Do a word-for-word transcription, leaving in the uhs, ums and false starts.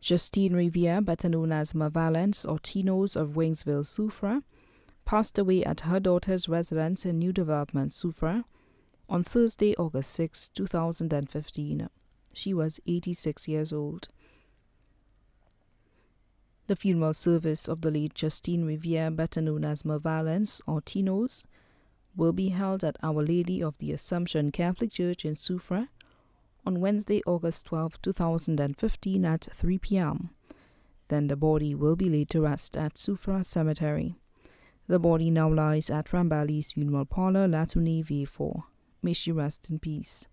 Justine Riviere, better known as Ma Valence or Tino's of Waynesville, Soufrière, passed away at her daughter's residence in New Development, Soufrière, on Thursday, August sixth, two thousand fifteen. She was eighty-six years old. The funeral service of the late Justine Riviere, better known as Ma Valence or Tino's, will be held at Our Lady of the Assumption Catholic Church in Soufrière on Wednesday, August twelfth, two thousand fifteen at three p m Then the body will be laid to rest at Soufrière Cemetery. The body now lies at Rambali's Funeral Parlor, Latounet, V four. May she rest in peace.